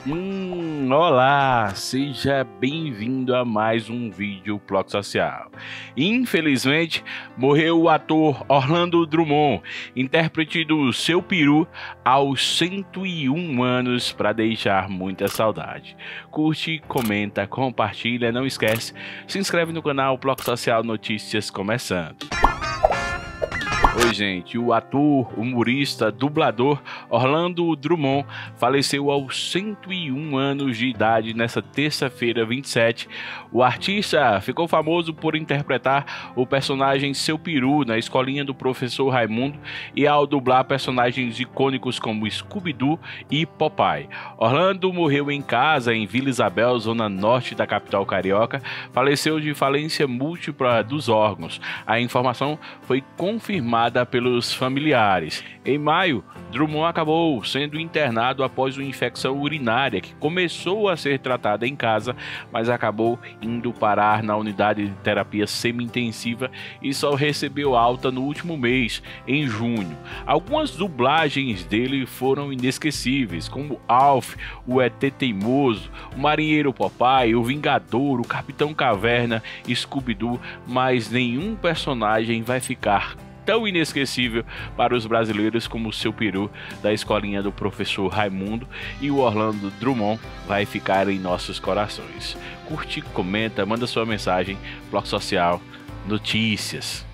Olá, seja bem-vindo a mais um vídeo Ploc Social. Infelizmente, morreu o ator Orlando Drummond, intérprete do Seu Peru, aos 101 anos, para deixar muita saudade. Curte, comenta, compartilha, não esquece, se inscreve no canal Ploc Social Notícias começando. Oi, gente, o ator, humorista, dublador Orlando Drummond faleceu aos 101 anos de idade nesta terça-feira 27. O artista ficou famoso por interpretar o personagem Seu Peru na Escolinha do Professor Raimundo e ao dublar personagens icônicos como Scooby-Doo e Popeye. Orlando morreu em casa em Vila Isabel, zona norte da capital carioca. Faleceu de falência múltipla dos órgãos. A informação foi confirmada pelos familiares. Em maio, Drummond acabou sendo internado após uma infecção urinária que começou a ser tratada em casa, mas acabou indo parar na unidade de terapia semi-intensiva e só recebeu alta no último mês, em junho. Algumas dublagens dele foram inesquecíveis, como Alf, o ET Teimoso, o Marinheiro Popeye, o Vingador, o Capitão Caverna, Scooby-Doo, mas nenhum personagem vai ficar tão inesquecível para os brasileiros como o Seu Peru da Escolinha do Professor Raimundo, e o Orlando Drummond vai ficar em nossos corações. Curte, comenta, manda sua mensagem, Ploc Social Notícias.